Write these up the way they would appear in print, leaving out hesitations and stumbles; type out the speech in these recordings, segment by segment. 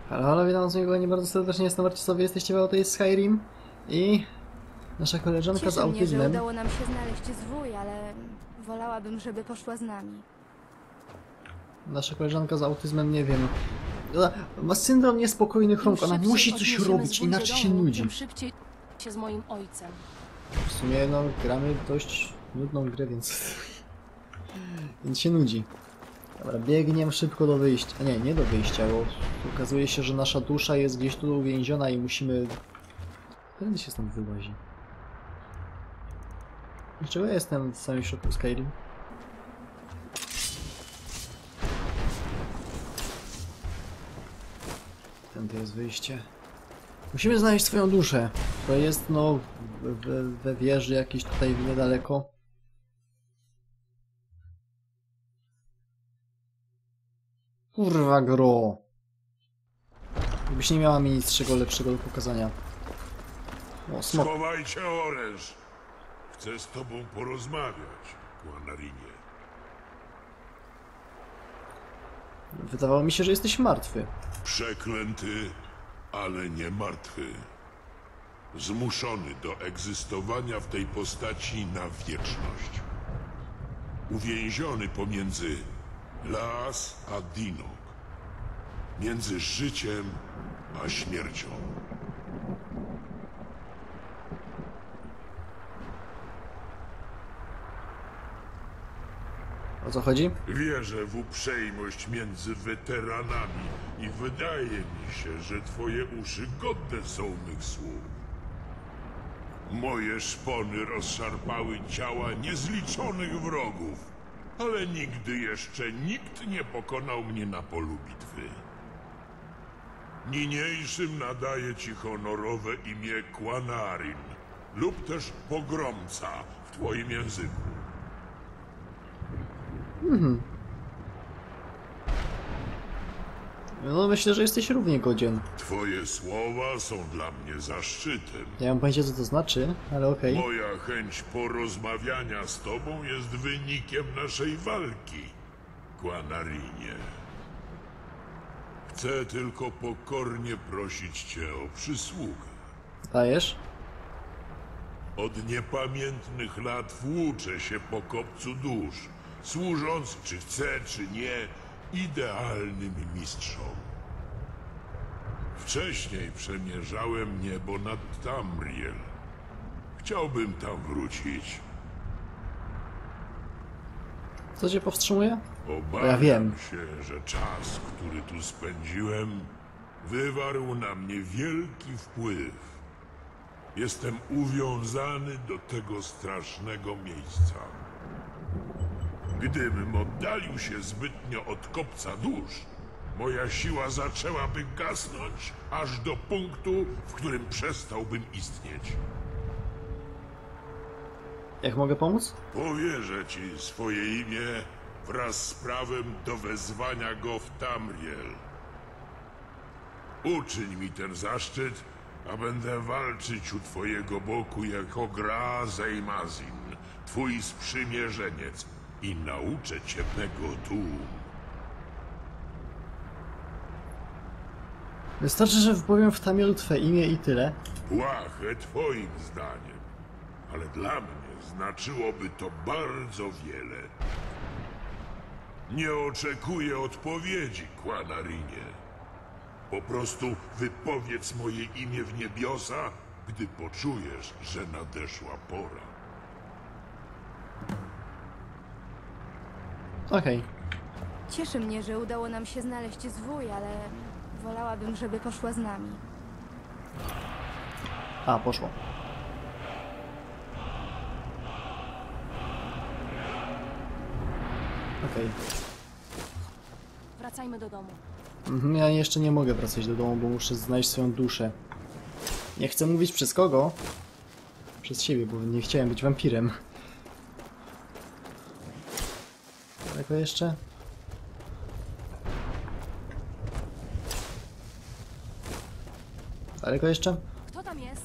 Halo, halo, witam was nie bardzo serdecznie, jestem Marcisowi, jesteście w Auto Skyrim i nasza koleżanka z autyzmem. Cieszy mnie, że udało nam się znaleźć zwój, ale wolałabym, żeby poszła z nami. Nasza koleżanka z autyzmem, nie wiem, ma syndrom niespokojnych rąk, ona musi coś robić, inaczej się nudzi. Tym szybciej się z moim ojcem. W sumie, no, gramy dość nudną grę, więc... więc się nudzi. Dobra, biegniemy szybko do wyjścia. A nie, nie do wyjścia, bo okazuje się, że nasza dusza jest gdzieś tu uwięziona i musimy... Kiedy się stąd wyłazi? Dlaczego ja jestem w samym środku Skyrim? Tędy jest wyjście. Musimy znaleźć swoją duszę, która jest, no, we wieży jakiejś tutaj niedaleko. Kurwa gro! Gdybyś nie miała mi niczego lepszego do pokazania. O, smok. Schowajcie oręż. Chcę z tobą porozmawiać, Guanarinie. Wydawało mi się, że jesteś martwy. Przeklęty, ale nie martwy. Zmuszony do egzystowania w tej postaci na wieczność. Uwięziony pomiędzy Las a Dinok. Między życiem a śmiercią. O co chodzi? Wierzę w uprzejmość między weteranami i wydaje mi się, że twoje uszy godne są mych słów. Moje szpony rozszarpały ciała niezliczonych wrogów, ale nigdy jeszcze nikt nie pokonał mnie na polu bitwy. Niniejszym nadaję ci honorowe imię Quanarin lub też Pogromca w twoim języku. No myślę, że jesteś równie godzien. Twoje słowa są dla mnie zaszczytem. Nie mam pojęcia, co to znaczy, ale okej. Moja chęć porozmawiania z tobą jest wynikiem naszej walki, Guanarinie. Chcę tylko pokornie prosić cię o przysługę. Dajesz? Od niepamiętnych lat włóczę się po kopcu dusz, służąc, czy chcę, czy nie, idealnym mistrzom. Wcześniej przemierzałem niebo nad Tamriel. Chciałbym tam wrócić. Co cię powstrzymuje? Obawiam Ja wiem. się, że czas, który tu spędziłem, wywarł na mnie wielki wpływ. Jestem uwiązany do tego strasznego miejsca. Gdybym oddalił się zbytnio od kopca dusz, moja siła zaczęłaby gasnąć aż do punktu, w którym przestałbym istnieć. Jak mogę pomóc? Powierzę ci swoje imię wraz z prawem do wezwania go w Tamriel. Uczyń mi ten zaszczyt, a będę walczyć u twojego boku jako Gra Zeymazin, twój sprzymierzeniec, i nauczę cię mego Doom. Wystarczy, że wypowiem w Tamil twe imię i tyle. Błahe twoim zdaniem, ale dla mnie znaczyłoby to bardzo wiele. Nie oczekuję odpowiedzi, Quanarinie. Po prostu wypowiedz moje imię w niebiosa, gdy poczujesz, że nadeszła pora. Okej. Cieszy mnie, że udało nam się znaleźć zwój, ale wolałabym, żeby poszła z nami. A, poszło. Okej. Wracajmy do domu. Ja jeszcze nie mogę wracać do domu, bo muszę znaleźć swoją duszę. Nie chcę mówić przez kogo. Przez siebie, bo nie chciałem być wampirem. Daleko jeszcze? Daleko jeszcze? Kto tam jest?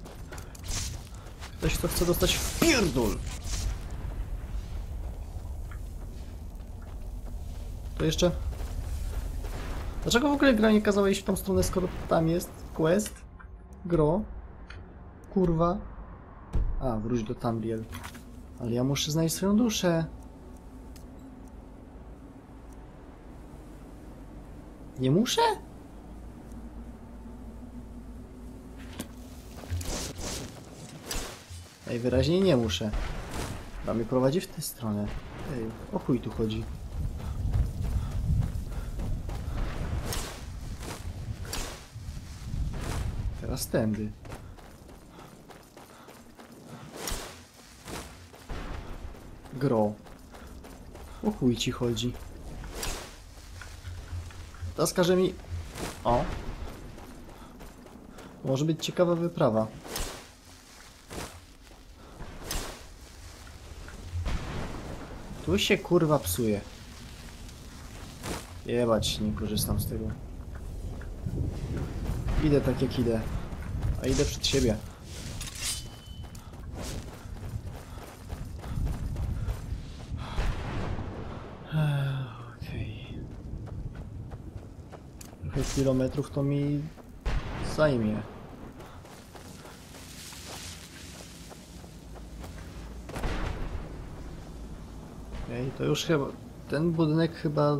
Ktoś, kto chce dostać w pierdol! To jeszcze? Dlaczego w ogóle gra nie kazała iść w tą stronę, skoro tam jest quest? Gro? Kurwa. A, wróć do Tamriel. Ale ja muszę znaleźć swoją duszę. Nie muszę? Najwyraźniej nie muszę. A mnie prowadzi w tę stronę. Ej, o chuj tu chodzi. Teraz tędy. Gro. O chuj ci chodzi. Teraz każe mi... O. Może być ciekawa wyprawa. Tu się kurwa psuje. Jebać, nie korzystam z tego. Idę tak jak idę. A idę przed siebie. Okej. Trochę kilometrów to mi zajmie. Okej, to już chyba... Ten budynek chyba...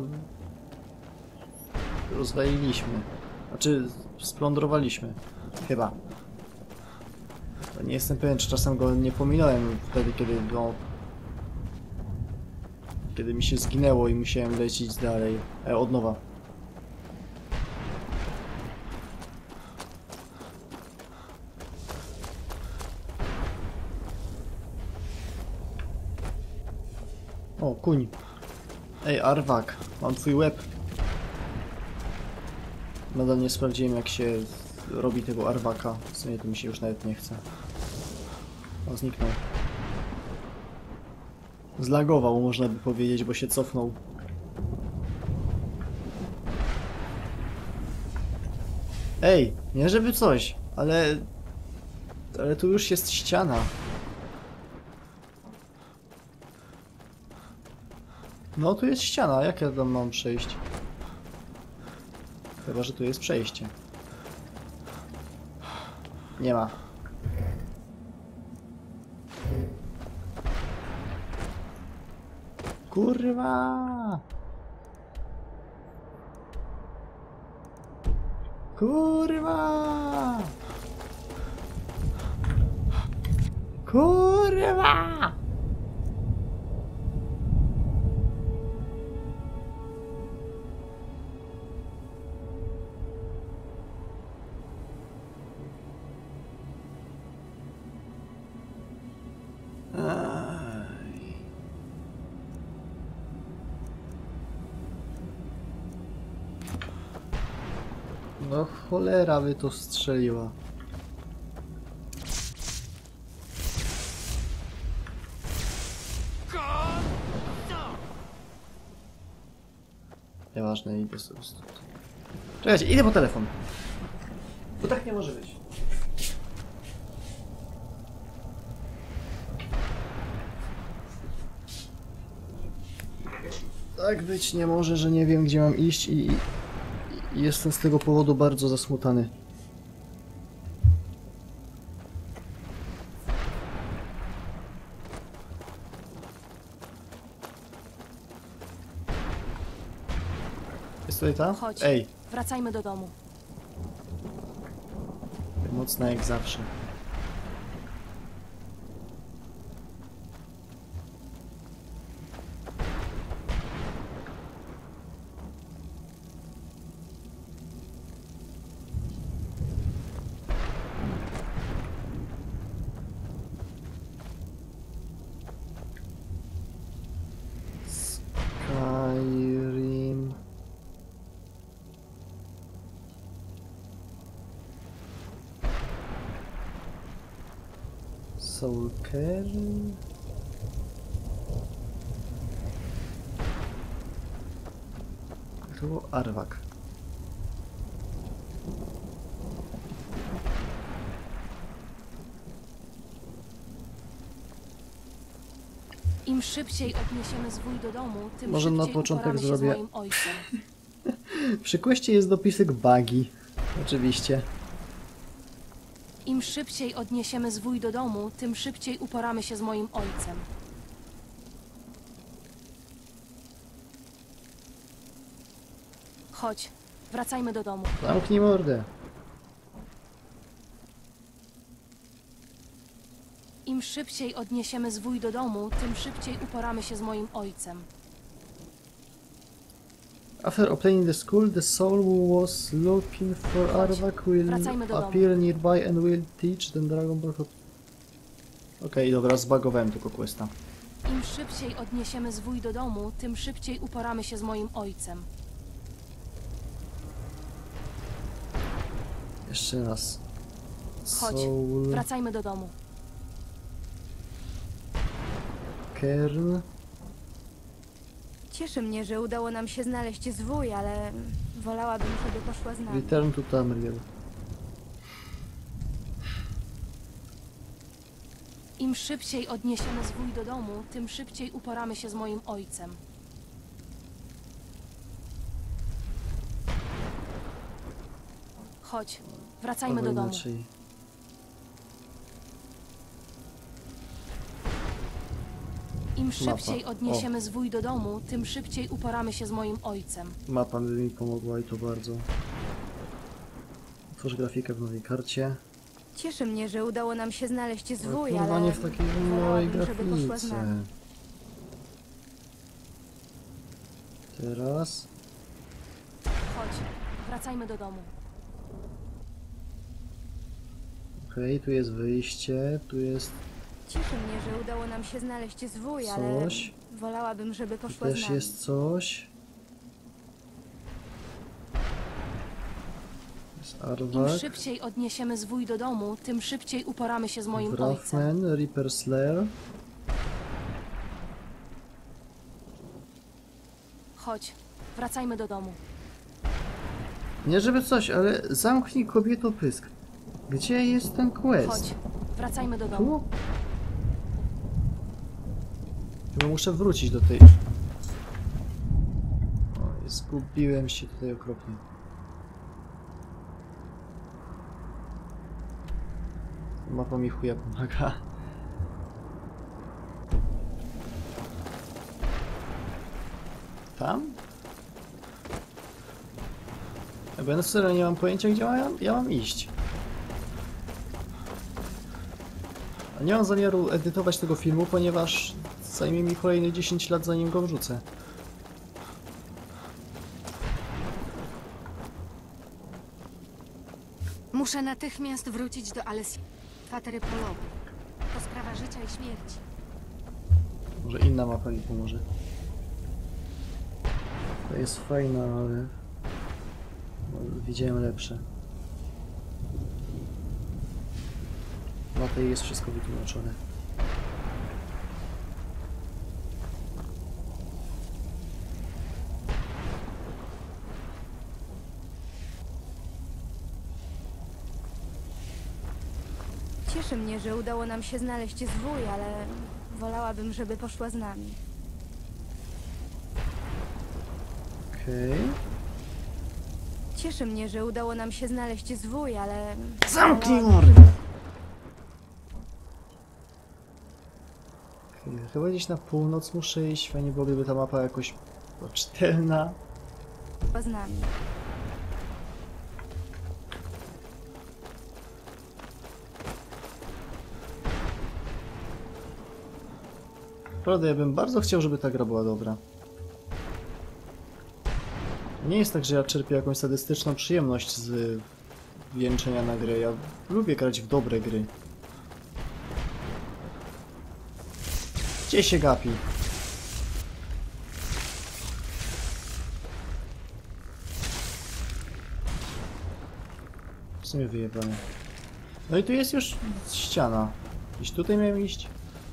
rozwaliliśmy. Znaczy, splądrowaliśmy. Chyba. To nie jestem pewien, czy czasem go nie pominąłem wtedy, kiedy go... Kiedy mi się zginęło i musiałem lecieć dalej. Od nowa. O, kuń. Ej, Arwak, mam twój łeb. Nadal nie sprawdziłem, jak się robi tego Arwaka. W sumie to mi się już nawet nie chce. O, zniknął. Zlagował, można by powiedzieć, bo się cofnął. Ej, nie żeby coś, ale... Ale tu już jest ściana. No, tu jest ściana, jak ja tam mam przejść? Chyba, że tu jest przejście. Nie ma. Kurwa! Kurwa! Kurwa! No cholera by to strzeliła. Nieważne, idę sobie stąd. Czekajcie, idę po telefon. Bo tak nie może być. Tak być nie może, że nie wiem, gdzie mam iść i jestem z tego powodu bardzo zasmutany. Jest tutaj ta? Chodź. Ej, Wracajmy do domu. mocna jak zawsze. Skyrim. Soulcare. Tu Arwak. Im szybciej odniesiemy zwój do domu, tym Może na szybciej początek uporamy się zrobię- z moim ojcem. Przy questie jest dopisek bugi. Oczywiście. Im szybciej odniesiemy zwój do domu, tym szybciej uporamy się z moim ojcem. Chodź, wracajmy do domu. Zamknij mordę. Im szybciej odniesiemy zwój do domu, tym szybciej uporamy się z moim ojcem. After obtaining the school, the soul who was looking for Arvak will wracajmy do domu. appear nearby and will teach the Dragon Ball. Okej, dobra, zbagowałem tylko questa. Im szybciej odniesiemy zwój do domu, tym szybciej uporamy się z moim ojcem. Jeszcze raz. Chodź, Soul wracajmy do domu. Kern. Cieszy mnie, że udało nam się znaleźć zwój, ale wolałabym, żeby poszła z nami. Return to Tamriel. Im szybciej odniesiemy zwój do domu, tym szybciej uporamy się z moim ojcem. Chodź, wracajmy Albo do domu. inaczej. Im szybciej Mapa. odniesiemy zwój do domu, tym szybciej uporamy się z moim ojcem. Mapa by mi pomogła i to bardzo. Otwórz grafikę w nowej karcie. Cieszy mnie, że udało nam się znaleźć zwój, Kurwa, ale nie w takiej małej wolałabym, żeby poszła z grafice. nami. Teraz. Chodź, wracajmy do domu. Okej, tu jest wyjście, tu jest Cieszy mnie, że udało nam się znaleźć zwój, ale coś. wolałabym, żeby Tu poszła z też nami. jest coś. Jest Im Arvak. szybciej odniesiemy zwój do domu, tym szybciej uporamy się z moim ojcem. Wrathman, Reaper Slayer. Chodź, wracajmy do domu. Nie żeby coś, ale zamknij kobieto pysk. Gdzie jest ten quest? Chodź, wracajmy do domu. Tu? Chyba muszę wrócić do tej... Oj, zgubiłem się tutaj okropnie. Mapa mi chuja pomaga. Tam? Bo ja na serio nie mam pojęcia, gdzie ja mam iść. A nie mam zamiaru edytować tego filmu, ponieważ zajmie mi kolejne 10 lat, zanim go wrzucę. Muszę natychmiast wrócić do Alessio. Kwatery polowej. To sprawa życia i śmierci. Może inna mapa mi pomoże. To jest fajna, ale... widziałem lepsze. Na tej jest wszystko wytłumaczone. Cieszy mnie, że udało nam się znaleźć zwój, ale wolałabym, żeby poszła z nami. Okej. Cieszy mnie, że udało nam się znaleźć zwój, ale Zamknij wolałabym, mordę! żeby Okej, chyba gdzieś na północ muszę iść. Fajnie byłoby, gdyby ta mapa jakoś była czytelna. poszła z nami. Naprawdę, ja bym bardzo chciał, żeby ta gra była dobra. Nie jest tak, że ja czerpię jakąś sadystyczną przyjemność z wieńczenia na grę. Ja lubię grać w dobre gry. Gdzie się gapi? W sumie wyjebane. No i tu jest już ściana. Gdzieś tutaj miałem iść?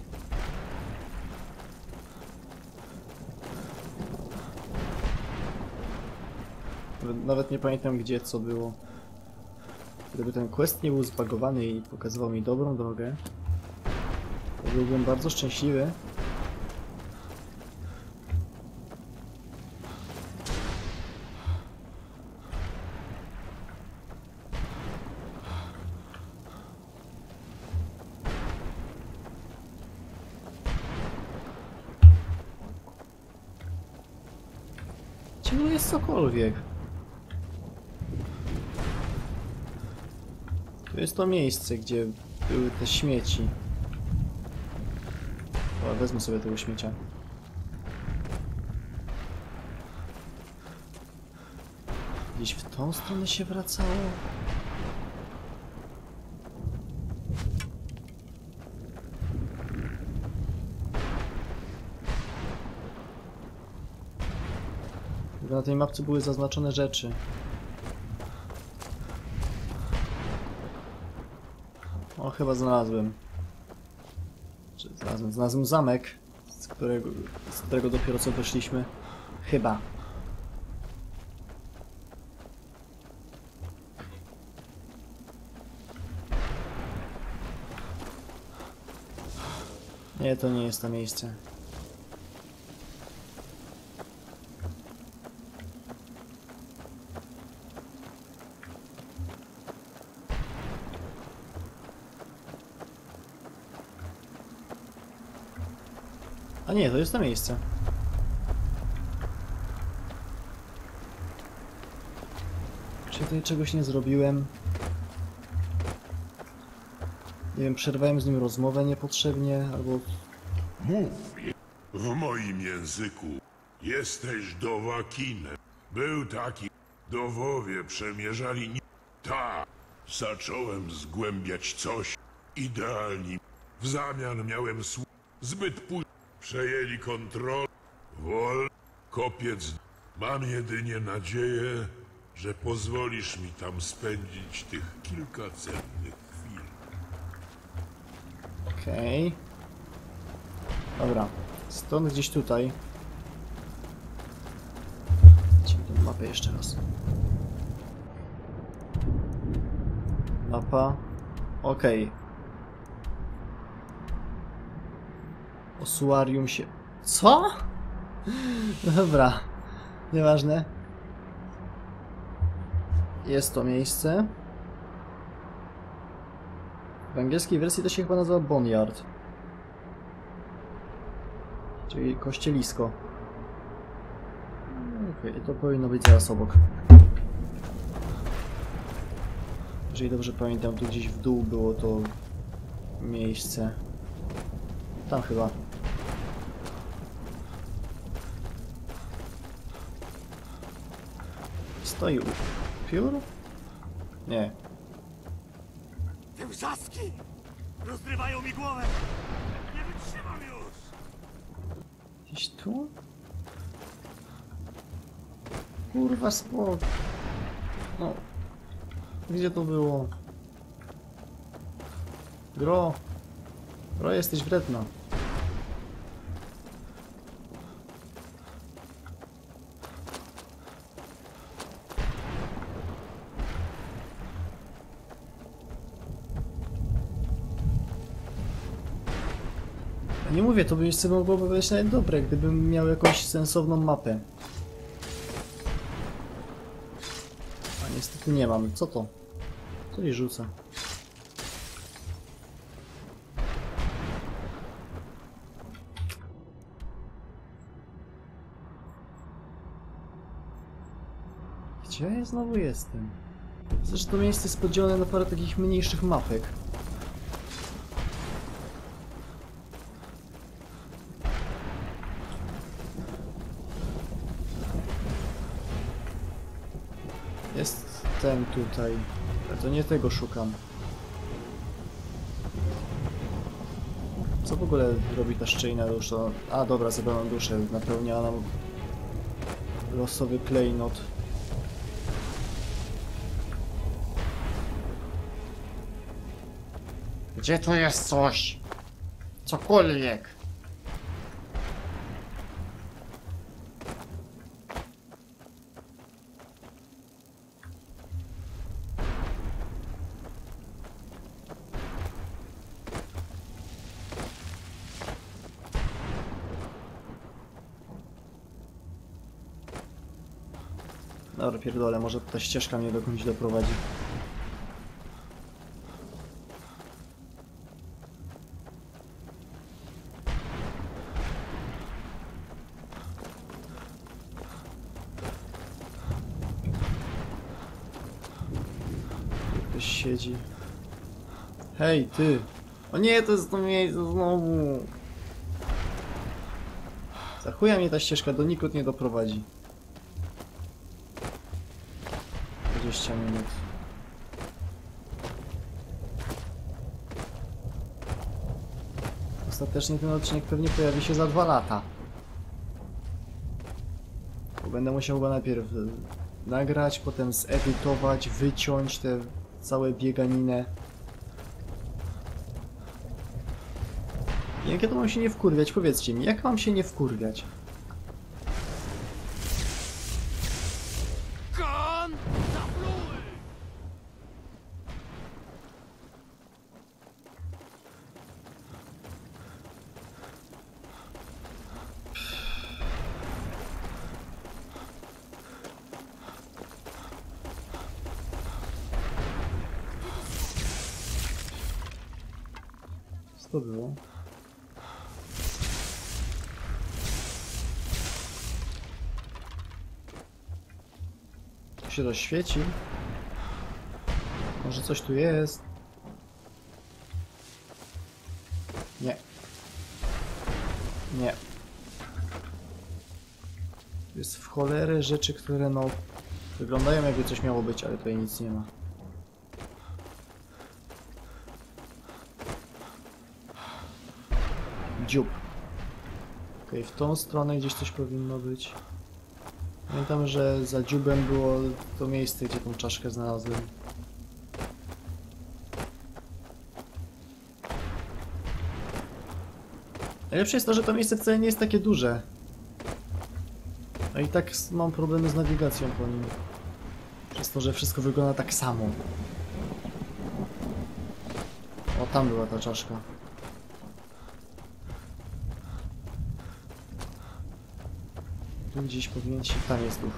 Nawet nie pamiętam gdzie, co było. Gdyby ten quest nie był zbagowany i pokazywał mi dobrą drogę, to byłbym bardzo szczęśliwy. Czy tu jest cokolwiek? To jest to miejsce, gdzie były te śmieci. O, wezmę sobie tego śmiecia. Gdzieś w tą stronę się wracało? Na tej mapce były zaznaczone rzeczy. O, chyba znalazłem. Czy znalazłem zamek, z którego dopiero co wyszliśmy. Chyba. Nie, to nie jest to miejsce. A nie, to jest to miejsce. Czy tutaj czegoś nie zrobiłem? Nie wiem, przerwałem z nim rozmowę niepotrzebnie, albo... Mów w moim języku. Jesteś Dovahkiinem. Był taki. Dowowie przemierzali... Tak. Zacząłem zgłębiać coś. Idealnie. W zamian miałem zbyt późno. Przejęli kontrolę. Kopiec. Mam jedynie nadzieję, że pozwolisz mi tam spędzić tych kilka cennych chwil. Okej. Dobra. Stąd gdzieś tutaj. Zobaczmy tę mapę jeszcze raz. Mapa. Okej. Osuarium się... Co? Dobra. Nieważne. Jest to miejsce. W angielskiej wersji to się chyba nazywa Boneyard. Czyli kościelisko. Okej, to powinno być zaraz obok. Jeżeli dobrze pamiętam, tu gdzieś w dół było to miejsce. Tam chyba. Stoi upiór? Nie. Te wrzaski rozrywają mi głowę. Nie wytrzymam już. Gdzieś tu? Kurwa spok. No. Gdzie to było? Gro. Gro, jesteś wredna. Nie mówię, to by jeszcze mogłoby być nawet dobre, gdybym miał jakąś sensowną mapę. A niestety nie mam. Co to? Co jej rzuca? Gdzie ja znowu jestem? Zresztą to miejsce jest podzielone na parę takich mniejszych mapek. Jest ten tutaj. Ale to nie tego szukam. Co w ogóle robi ta szczelina dusza? A dobra, zebrałam duszę. Napełniała nam losowy klejnot. Gdzie tu jest coś? Cokolwiek. Dobra, pierdolę, może ta ścieżka mnie dokądś doprowadzi. Ktoś siedzi. Hej, ty! O nie, to jest to miejsce znowu! Za chuja mnie ta ścieżka donikąd nie doprowadzi. 20 minut. Ostatecznie ten odcinek pewnie pojawi się za 2 lata. Bo będę musiał go najpierw nagrać, potem zedytować, wyciąć te całe bieganinę. Jak ja to mam się nie wkurwiać? Powiedzcie mi, jak mam się nie wkurwiać? Co to było? Tu się rozświeci. Może coś tu jest? Nie. Nie. Jest w cholerę rzeczy, które no wyglądają jakby coś miało być, ale tutaj nic nie ma. Dziób. Okej, w tą stronę gdzieś coś powinno być. Pamiętam, że za dziubem było to miejsce, gdzie tą czaszkę znalazłem. Najlepsze jest to, że to miejsce wcale nie jest takie duże. A i tak mam problemy z nawigacją po nim. Przez to, że wszystko wygląda tak samo. O, tam była ta czaszka. Tu gdzieś powinien się... Tam jest duch.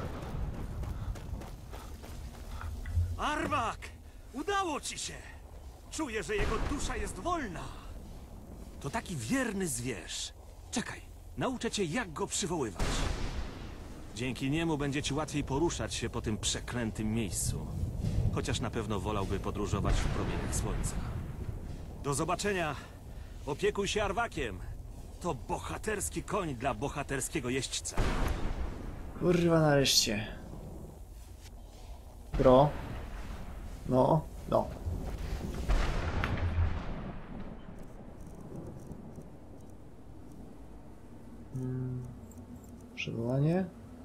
Armak! Udało ci się! Czuję, że jego dusza jest wolna. To taki wierny zwierz. Czekaj, nauczę cię, jak go przywoływać. Dzięki niemu będzie ci łatwiej poruszać się po tym przeklętym miejscu. Chociaż na pewno wolałby podróżować w promieniach słońca. Do zobaczenia. Opiekuj się Arwakiem. To bohaterski koń dla bohaterskiego jeźdźca. Kurwa, nareszcie. Bro. No, no. Przywołanie.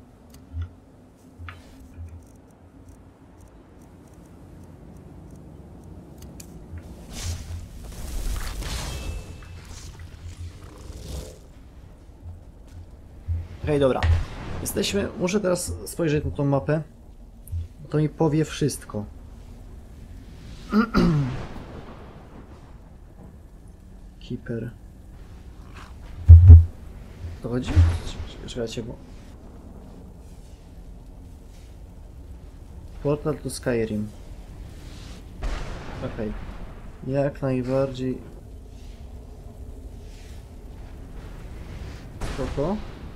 Okej, dobra. Jesteśmy... Muszę teraz spojrzeć na tą mapę. To mi powie wszystko. Keeper. To chodzi? Czekajcie, bo... Portal do Skyrim. Okej. Jak najbardziej... Spoko.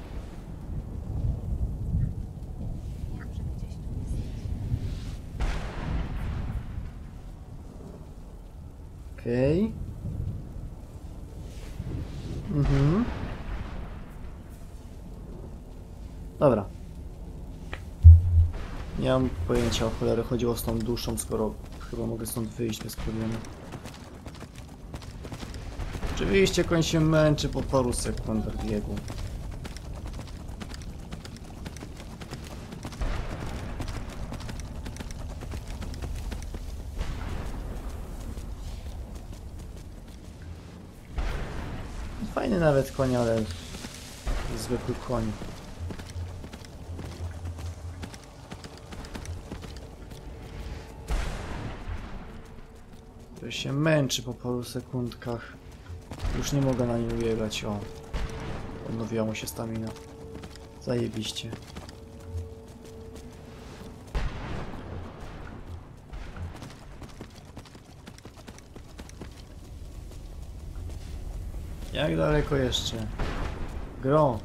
Okej. Mhm. Dobra. Nie mam pojęcia, o cholerę chodziło z tą duszą, skoro chyba mogę stąd wyjść bez problemu. Oczywiście koń się męczy po paru sekundach biegu. Fajny nawet koń, ale zwykły koń. To się męczy po paru sekundkach. Już nie mogę na nim ubiegać. O, odnowiła mu się stamina. Zajebiście. Jak daleko jeszcze? Gro.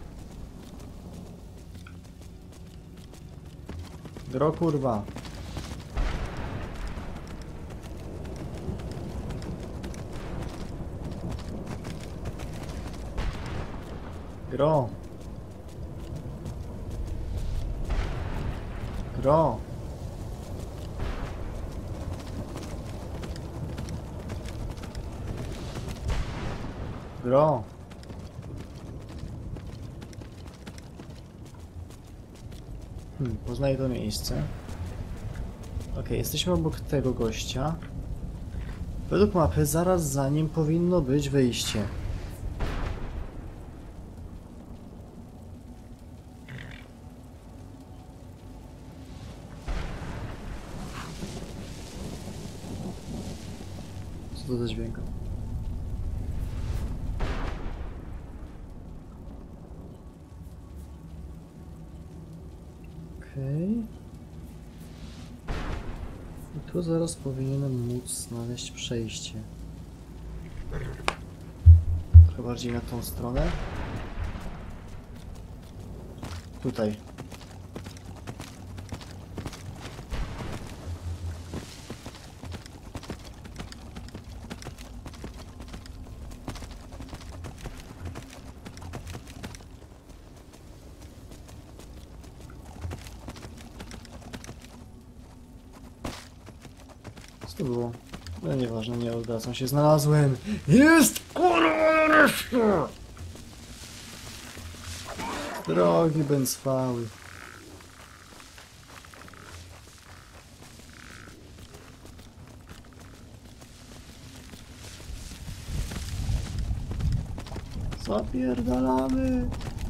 Gro, kurwa. Gro. Gro. Gro. Poznaję to miejsce. Ok, jesteśmy obok tego gościa. Według mapy zaraz za nim powinno być wyjście. Co to za dźwięk? Okej. I tu zaraz powinienem móc znaleźć przejście. Trochę bardziej na tą stronę. Tutaj. Co to było? No nieważne, nie odwracam się, znalazłem! Jest kurwa nareszcie! Drogi bęcwały. Zapierdalamy!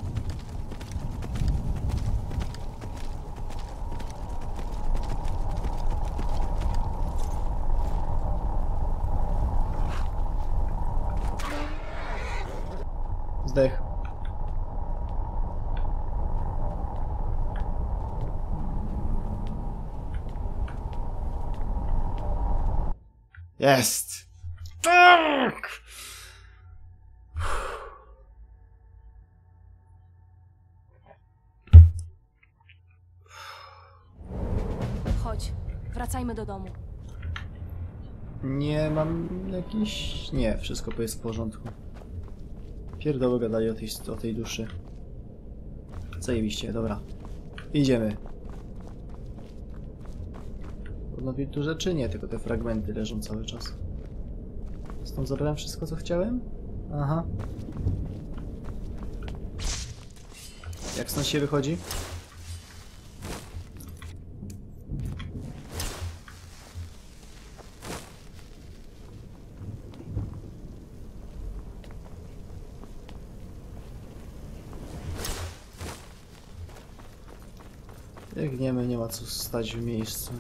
Zdech. Jest! Tak! Chodź, wracajmy do domu. Nie mam jakiś... Nie, wszystko jest w porządku. Pierdoły gadali o tej duszy. Zajebiście, dobra. Idziemy. Odnowić tu rzeczy? Nie, tylko te fragmenty leżą cały czas. Stąd zabrałem wszystko, co chciałem? Aha. Jak stąd się wychodzi? Biegniemy, nie ma co stać w miejscu.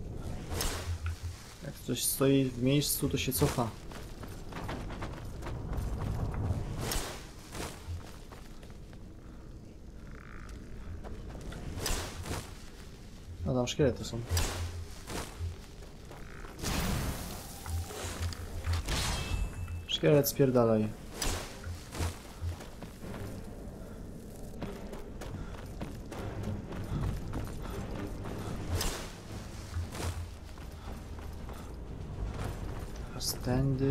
Jak ktoś stoi w miejscu, to się cofa. No tam szkielety są. Szkielet, spierdalaj. Tędy.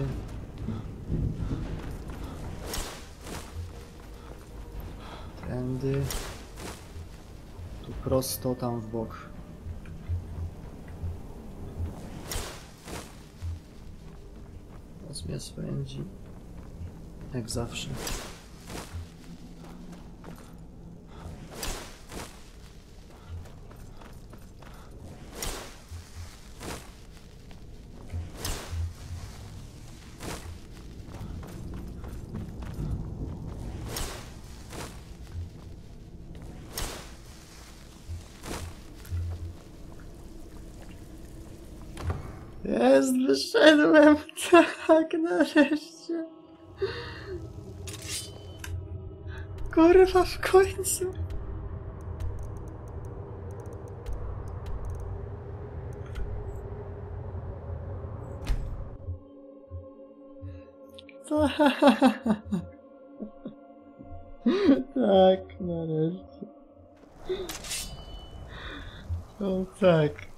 Tędy. Tu prosto, tam w bok. Teraz mnie swędzi. Jak zawsze. Jest, wyszedłem! Tak, nareszcie! Kurwa, w końcu! Tak, nareszcie. O tak.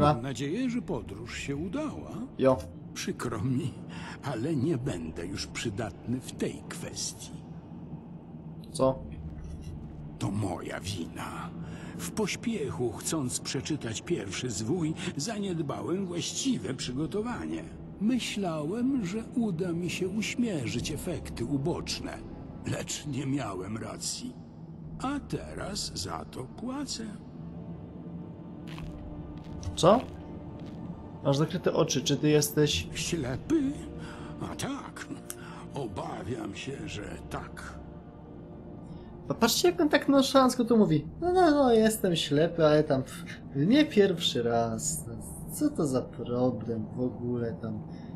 Siema. Mam nadzieję, że podróż się udała. Jo. Przykro mi, ale nie będę już przydatny w tej kwestii. Co? To moja wina. W pośpiechu, chcąc przeczytać pierwszy zwój, zaniedbałem właściwe przygotowanie. Myślałem, że uda mi się uśmierzyć efekty uboczne, lecz nie miałem racji. A teraz za to płacę. Co? Masz zakryte oczy, czy ty jesteś... Ślepy? A tak. Obawiam się, że tak. Patrzcie, jak on tak nonszalancko tu mówi. No, jestem ślepy, ale tam... Nie pierwszy raz. Co to za problem w ogóle tam?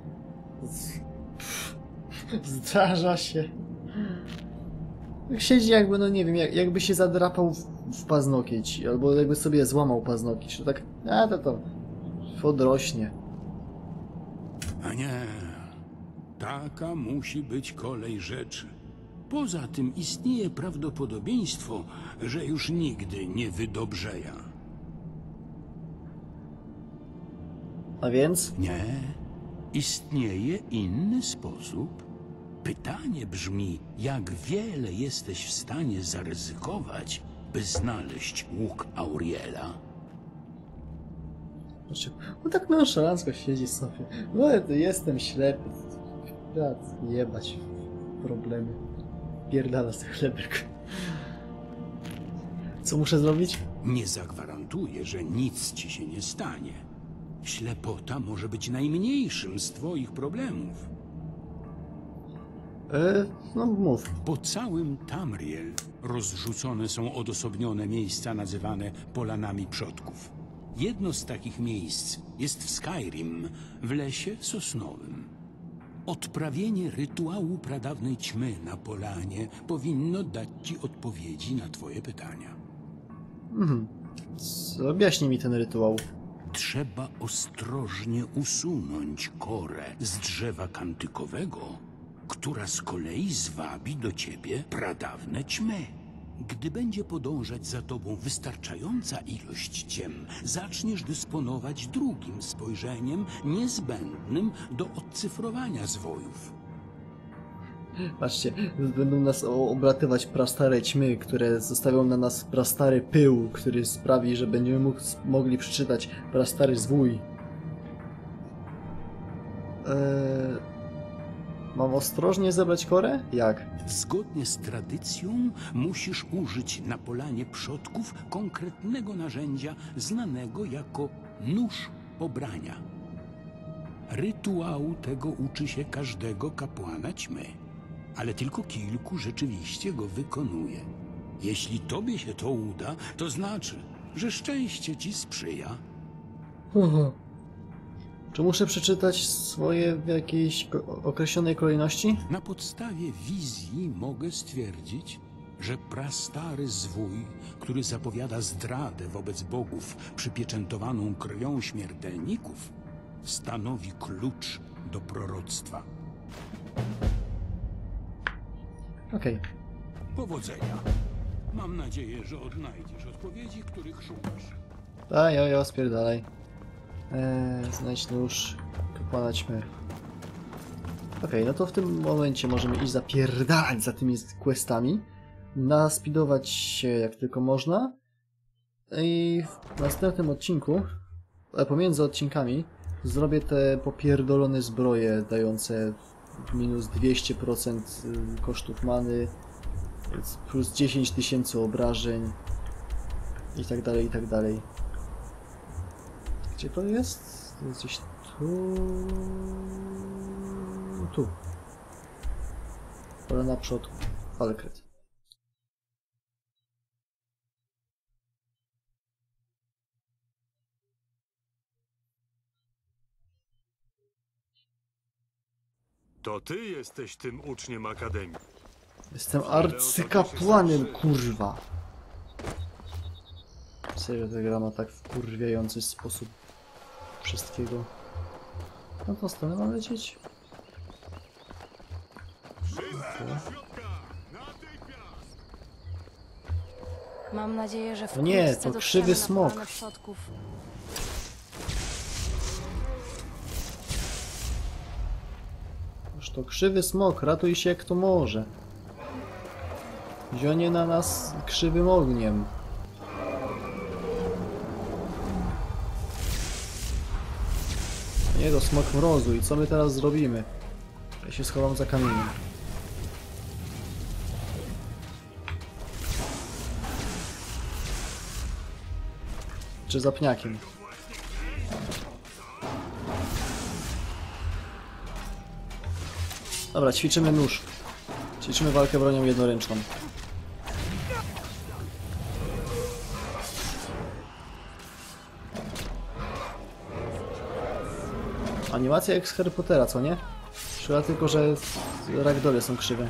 Zdarza się. Siedzi jakby, no nie wiem, jakby się zadrapał w paznokieć, albo jakby sobie złamał paznokieć. To tak, to odrośnie. A nie. Taka musi być kolej rzeczy. Poza tym istnieje prawdopodobieństwo, że już nigdy nie wydobrzeja. A więc? Nie. Istnieje inny sposób. Pytanie brzmi, jak wiele jesteś w stanie zaryzykować, by znaleźć łuk Auriela? Znaczy, on tak nonszalancko siedzi sobie. No, jestem ślepy. Jebać problemy. Pierdala z chlebek. Co muszę zrobić? Nie zagwarantuję, że nic ci się nie stanie. Ślepota może być najmniejszym z twoich problemów. No mów. Po całym Tamriel rozrzucone są odosobnione miejsca nazywane polanami przodków. Jedno z takich miejsc jest w Skyrim, w lesie sosnowym. Odprawienie rytuału pradawnej ćmy na polanie powinno dać ci odpowiedzi na twoje pytania. Objaśnij mi ten rytuał. Trzeba ostrożnie usunąć korę z drzewa kantykowego, która z kolei zwabi do ciebie pradawne ćmy. Gdy będzie podążać za tobą wystarczająca ilość ciem, zaczniesz dysponować drugim spojrzeniem niezbędnym do odcyfrowania zwojów. Patrzcie, będą nas obratywać prastare ćmy, które zostawią na nas prastary pył, który sprawi, że będziemy mogli przeczytać prastary zwój. Mam ostrożnie zebrać korę? Jak? Zgodnie z tradycją musisz użyć na polanie przodków konkretnego narzędzia znanego jako nóż pobrania. Rytuału tego uczy się każdego kapłana ćmy, ale tylko kilku rzeczywiście go wykonuje. Jeśli tobie się to uda, to znaczy, że szczęście ci sprzyja. Czy muszę przeczytać swoje w jakiejś określonej kolejności? Na podstawie wizji mogę stwierdzić, że prastary zwój, który zapowiada zdradę wobec bogów przypieczętowaną krwią śmiertelników, stanowi klucz do proroctwa. Okej. Powodzenia. Mam nadzieję, że odnajdziesz odpowiedzi, których szukasz. Jo, spierdalaj. Znajdź nóż, kapłana ćmy. Okej, no to w tym momencie możemy iść zapierdalać za tymi questami, naspidować się jak tylko można i w następnym odcinku, pomiędzy odcinkami, zrobię te popierdolone zbroje dające minus 200% kosztów many, plus 10 000 obrażeń i tak dalej, i tak dalej. Gdzie to jest? To jest gdzieś tu... Tu. Pole na przodku. Falkret. To ty jesteś tym uczniem Akademii. Jestem arcykapłanem, kurwa. Serio, ta gra ma tak wkurwiający sposób wszystkiego. Na tą stronę mam lecieć? Mam nadzieję, że No nie, wkrótce to dotrzemy krzywy na smok. polanę przodków. To krzywy smok, ratuj się kto może. Zionie na nas krzywym ogniem. Nie, to smok mrozu. I co my teraz zrobimy? Ja się schowam za kamieniem. Czy za pniakiem? Dobra, ćwiczymy nóż. Ćwiczymy walkę bronią jednoręczną. Animacja jak z Harry Pottera, co nie? Szkoda tylko, że ragdory są krzywe.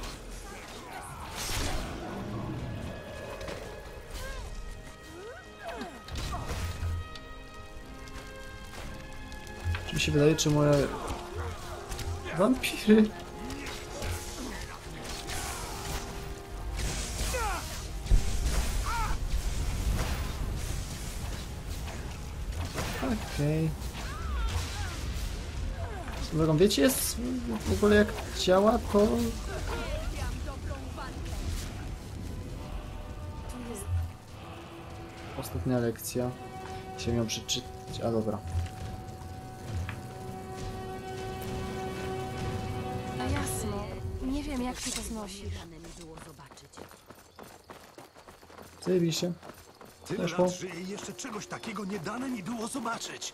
Czy mi się wydaje, czy moje... Wampiry... Okej. Okay. Wiecie, jest w ogóle jak działa to... Ostatnia lekcja. Chciałem ją przeczytać, a dobra. Jasno. Nie wiem, jak ty to znosisz. Zajebiście. Tyle lat żyję i jeszcze czegoś takiego nie dane mi było zobaczyć.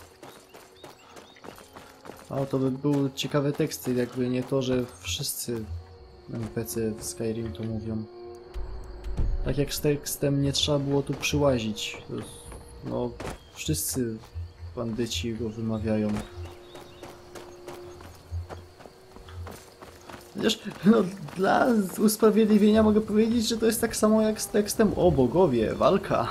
A to by był ciekawy tekst, jakby nie to, że wszyscy NPC w Skyrim to mówią. Tak jak z tekstem nie trzeba było tu przyłazić. No, wszyscy bandyci go wymawiają. Chociaż, no, dla usprawiedliwienia mogę powiedzieć, że to jest tak samo jak z tekstem o bogowie, walka.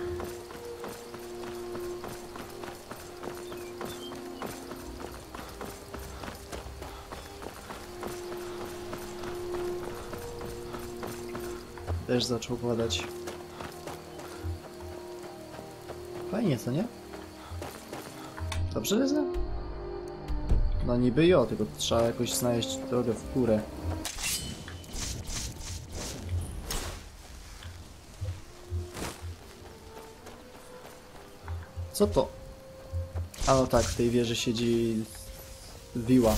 Też zaczął padać. Fajnie, co nie? Dobrze lecę? No niby jo, tylko trzeba jakoś znaleźć drogę w górę. Co to? A no tak, w tej wieży siedzi... Wiła.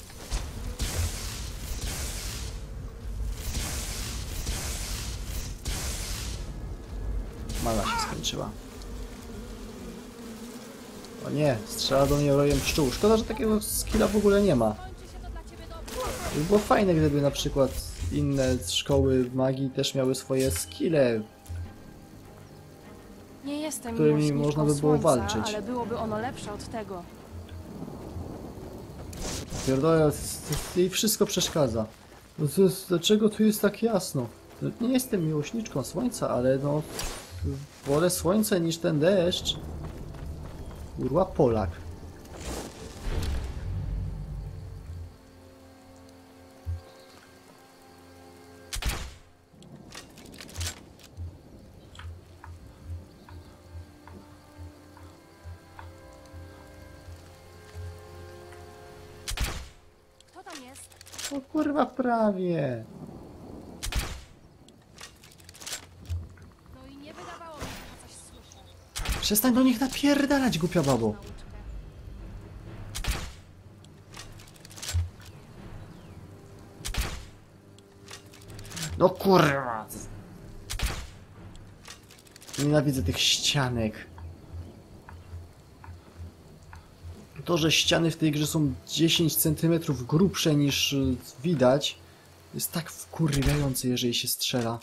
Mala się skończyła. O nie, strzela do mnie rojem pszczół. Szkoda, że takiego skilla w ogóle nie ma. By było fajne, gdyby na przykład inne szkoły magii też miały swoje skille, Nie jestem którymi miłośniczką można by było słońca, walczyć. ale byłoby ono lepsze od tego. Pierdolę, jej wszystko przeszkadza. No dlaczego tu jest tak jasno? No, nie jestem miłośniczką słońca, ale no... Wolę słońce niż ten deszcz. Kurwa Polak. Kto tam jest? O kurwa prawie. No i nie wydawało mi się, że coś słyszę. Przestań do nich napierdalać, głupia babo. No kurwa. Nienawidzę tych ścianek. To, że ściany w tej grze są 10 cm grubsze niż widać, jest tak wkurwiające, jeżeli się strzela.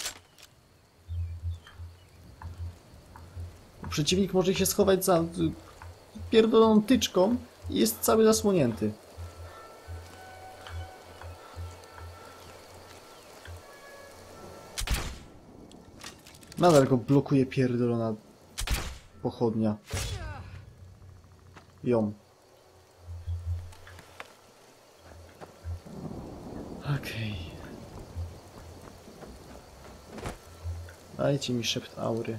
Przeciwnik może się schować za pierdoloną tyczką i jest cały zasłonięty. Nadal go blokuje pierdolona pochodnia. Ją. Okej. Dajcie mi szept aury.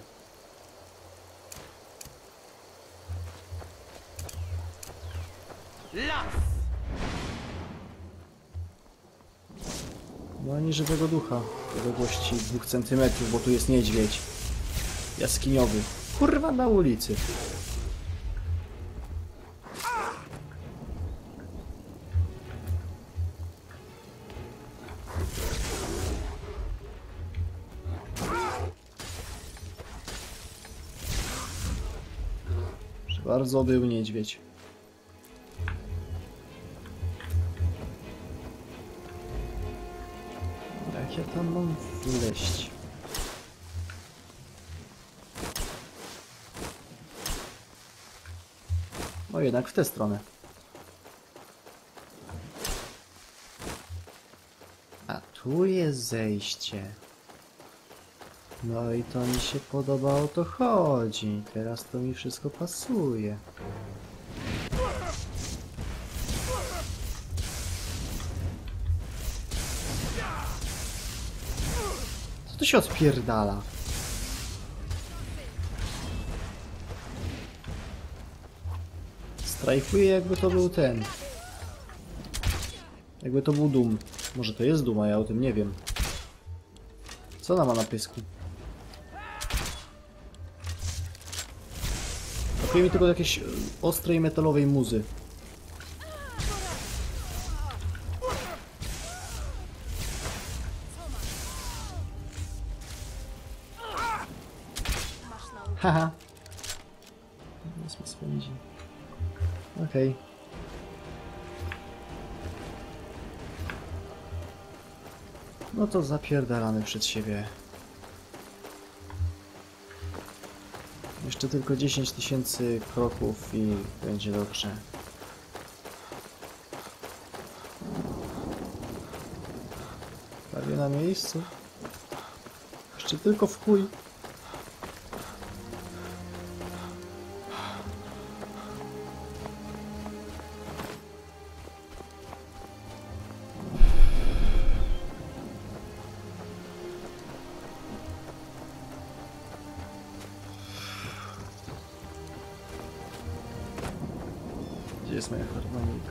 Las! No ani żywego ducha. W odległości 2 cm, bo tu jest niedźwiedź. Jaskiniowy. Kurwa na ulicy. Bardzo był niedźwiedź. Jak ja tam mam wleść? No jednak w tę stronę. A tu jest zejście. No i to mi się podoba, o to chodzi. Teraz to mi wszystko pasuje. Co to się odpierdala? Strajfuje jakby to był ten. Jakby to był Doom. Może to jest Doom, a ja o tym nie wiem. Co ona ma na pysku? Brakuje mi tylko jakiejś ostrej metalowej muzy. Haha. Nas mi spędzi. Okej. No to zapierdalamy przed siebie. Jeszcze tylko 10 000 kroków i będzie dobrze. Prawie na miejscu. Jeszcze tylko w chuj. Gdzie jest moja harmonika?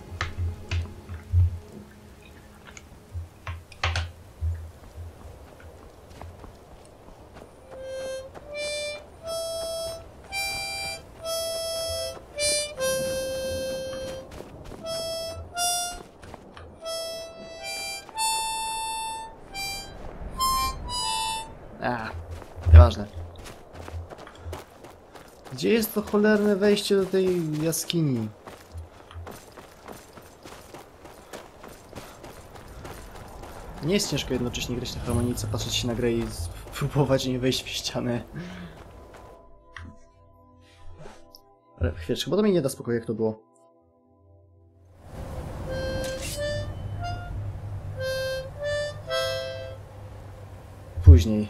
Nieważne. Gdzie jest to cholerne wejście do tej jaskini? Nie jest ciężko jednocześnie grać na harmonice, patrzeć się na grę i próbować nie wejść w ścianę. Ale chwileczkę, bo to mi nie da spokoju, jak to było. Później.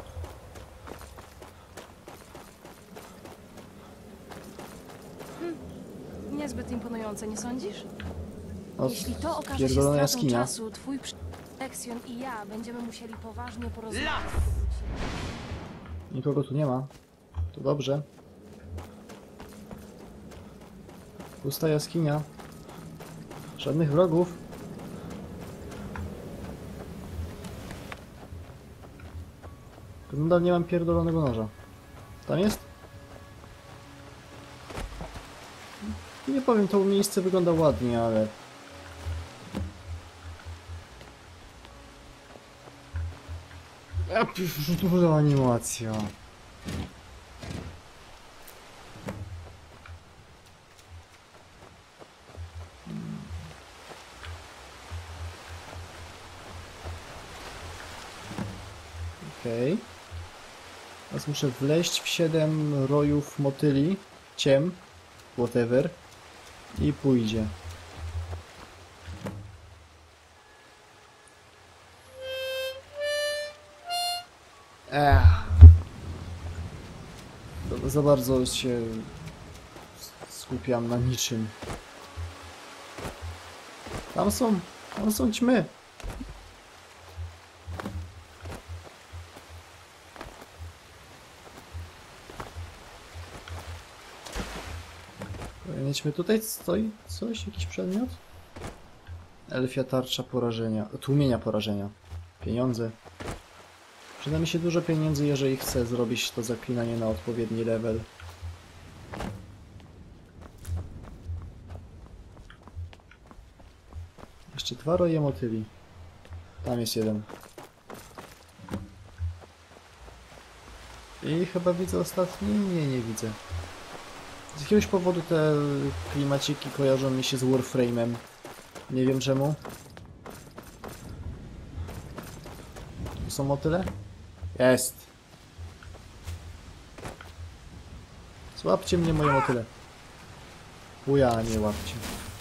Niezbyt imponujące, nie sądzisz? O, Jeśli to okaże się pierdolona stratą jaskinia. czasu, twój Lexion i ja będziemy musieli poważnie porozmawiać. Nikogo tu nie ma. To dobrze. Pusta jaskinia. Żadnych wrogów. Nadal nie mam pierdolonego noża. Tam jest? Nie powiem, to miejsce wygląda ładnie, ale... Duża animacja. Okej. Teraz muszę wleźć w 7 rojów motyli, ciem, whatever, i pójdzie. Za bardzo się skupiam na niczym. Tam są ćmy. Kolejne ćmy. Tutaj stoi coś, jakiś przedmiot? Elfia tarcza porażenia. Tłumienia porażenia. Pieniądze. Przyda mi się dużo pieniędzy, jeżeli chcę zrobić to zaklinanie na odpowiedni level. Jeszcze 2 roje motyli. Tam jest jeden. I chyba widzę ostatni? Nie, nie widzę. Z jakiegoś powodu te klimaciki kojarzą mi się z Warframe'em. Nie wiem czemu. Tu są motyle? Jest! Złapcie mnie, moje motyle. Uja, nie łapcie.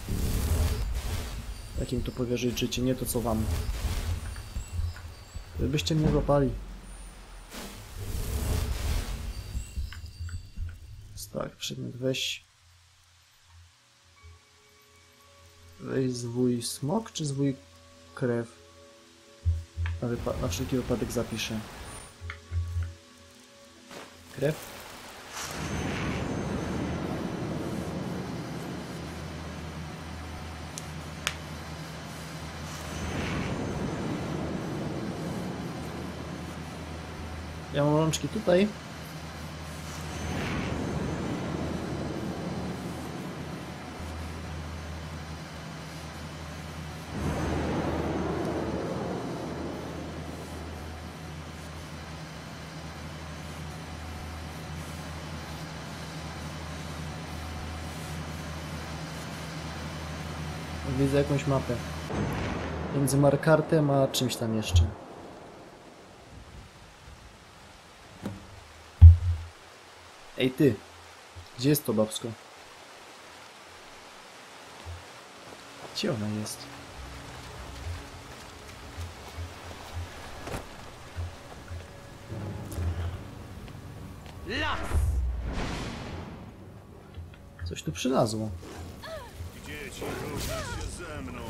Jakim tu powierzyć życie, nie to co wam. Gdybyście mnie złapali. Tak, przedmiot weź. Weź zwój smok czy zwój krew? Na wszelki wypadek zapiszę. Krew? Ja mam rączki tutaj. Widzę jakąś mapę. Między Markartem a czymś tam jeszcze. Ej ty! Gdzie jest to babsko? Gdzie ona jest? Coś tu przylazło. Gdzie ci równasz się ze mną?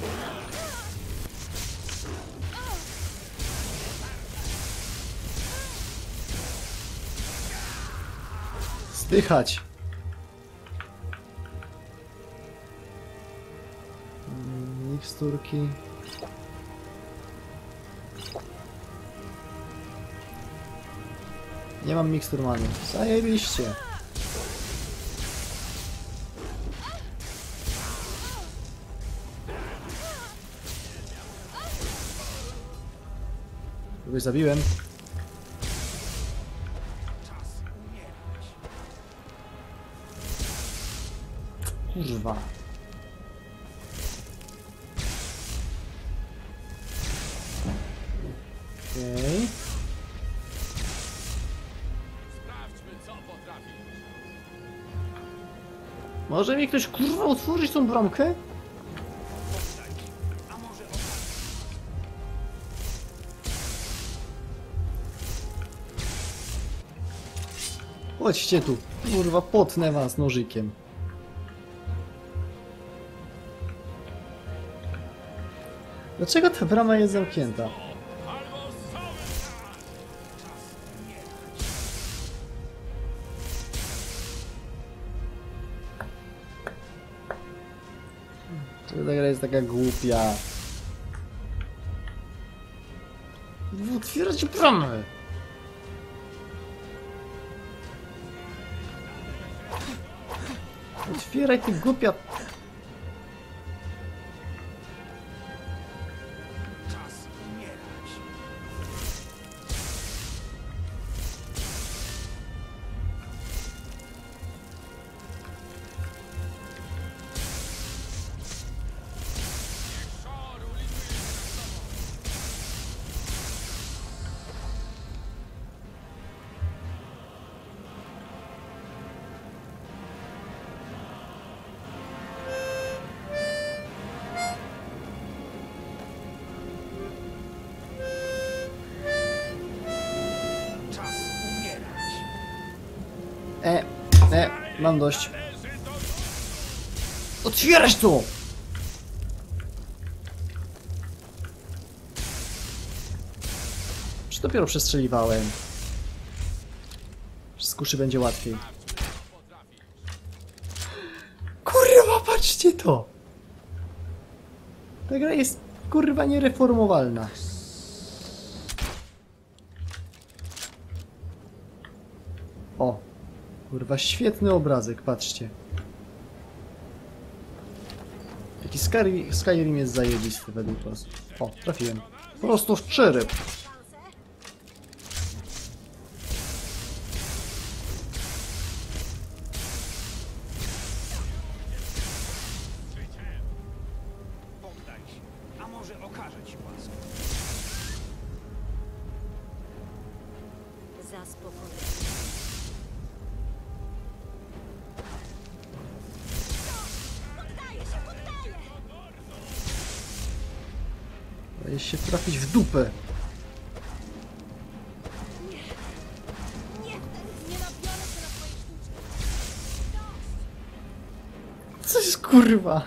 Zdychać! Miksturki. Nie mam mikstur many. Zajebiście! Kogoś zabiłem. Kurwa. Okej. Może mi ktoś kurwa otworzyć tą bramkę? Chodźcie tu, kurwa, potnę was nożykiem. Dlaczego ta brama jest zamknięta? Czego ta gra jest taka głupia? Otwierać bramę! Otwieraj, ty głupia! Mam dość. Otwierać to! Czy dopiero przestrzeliwałem? Z kuszy będzie łatwiej. Kurwa, patrzcie to! Ta gra jest kurwa niereformowalna. O, kurwa świetny obrazek, patrzcie. Taki Skyrim jest zajebisty według was. O, trafiłem. Prosto w czerep. A może okaże ci łaskę? Zaspokojony. Daje się trafić w dupę. Co jest kurwa?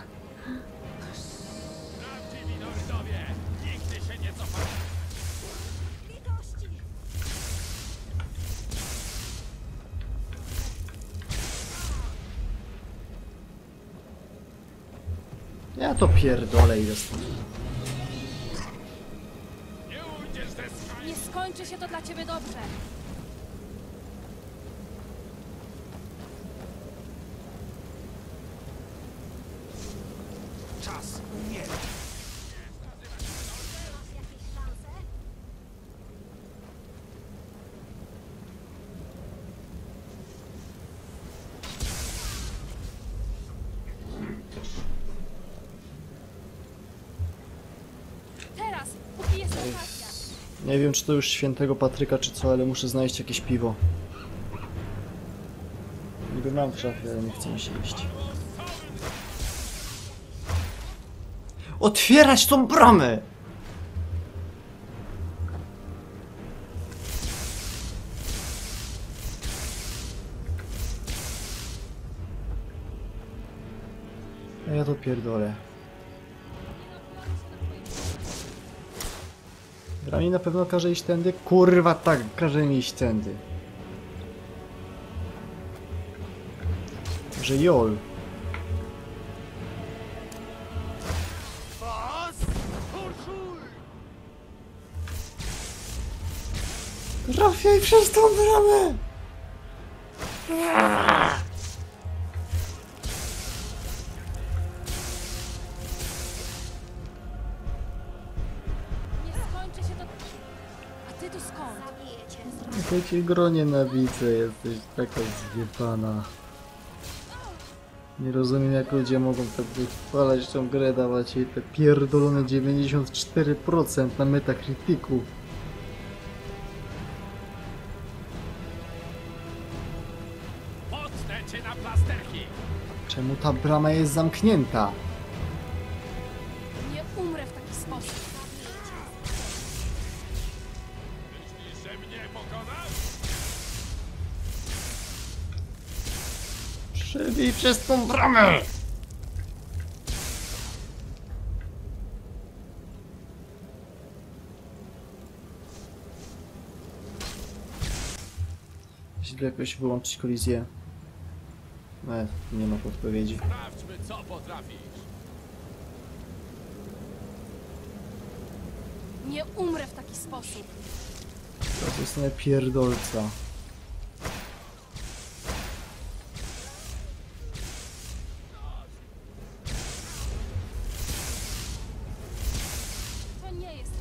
Ja to pierdolę i jestem. Nie skończy się to dla ciebie dobrze. Czas umiera. Teraz, póki jest okazja. Nie wiem, czy to już świętego Patryka, czy co, ale muszę znaleźć jakieś piwo. Niby mam w szafie, ale nie chcę mi się iść. Otwierać tą bramę! A ja to pierdolę. Gra mi na pewno każe iść tędy? Kurwa tak, każe mi iść tędy. Że jol. Trafiaj przez tą bramę! Nie skończy się to... A ty tu skąd? Ja cię gronie na widzę, jesteś taka zjebana. Nie rozumiem, jak ludzie mogą tak wychwalać tą grę, dawać jej te pierdolone 94% na Metacriticu. Potnę cię na plasterki! Czemu ta brama jest zamknięta? Nie umrę w taki sposób. Myślisz, że mnie pokonasz? Przebij przez tą bramę! Jeśli jakoś wyłączyć kolizję. Nie ma podpowiedzi. Sprawdźmy, co potrafisz. Nie umrę w taki sposób. To jest napierdolca. To nie jest...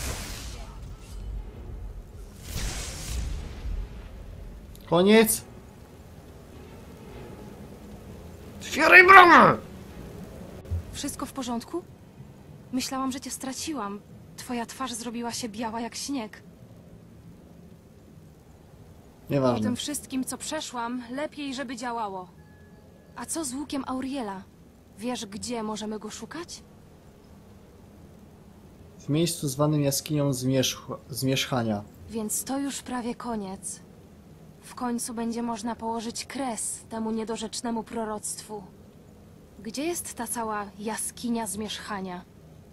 Koniec! Otwieraj bramę! Wszystko w porządku? Myślałam, że cię straciłam. Twoja twarz zrobiła się biała jak śnieg. Po Nieważne. tym wszystkim, co przeszłam, lepiej, żeby działało. A co z łukiem Auriela? Wiesz, gdzie możemy go szukać? W miejscu zwanym jaskinią zmierzchania. Więc to już prawie koniec. W końcu będzie można położyć kres temu niedorzecznemu proroctwu. Gdzie jest ta cała jaskinia zmierzchania?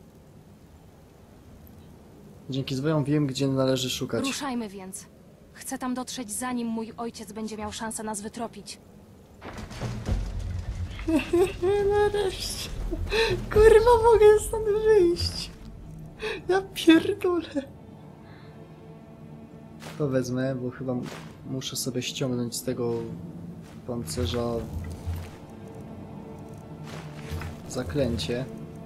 Dzięki zwojom wiem, gdzie należy szukać. Ruszajmy więc. Chcę tam dotrzeć, zanim mój ojciec będzie miał szansę nas wytropić. Nareszcie. Kurwa, mogę stąd wyjść. Ja pierdolę. To wezmę, bo chyba muszę sobie ściągnąć z tego pancerza zaklęcie.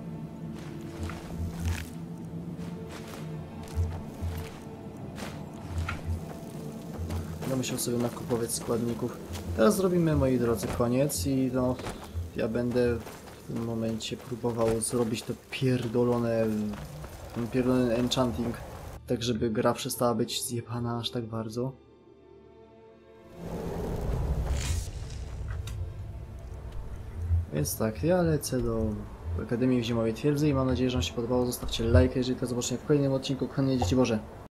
Będę musiał sobie nakupować składników. Teraz zrobimy, moi drodzy, koniec i no, ja będę w tym momencie próbował zrobić to ten pierdolony enchanting, tak żeby gra przestała być zjebana aż tak bardzo. Więc tak, ja lecę do Akademii w Zimowej Twierdzy i mam nadzieję, że wam się podobało. Zostawcie lajka, jeżeli to zobaczenie w kolejnym odcinku. Kochane dzieci Boże.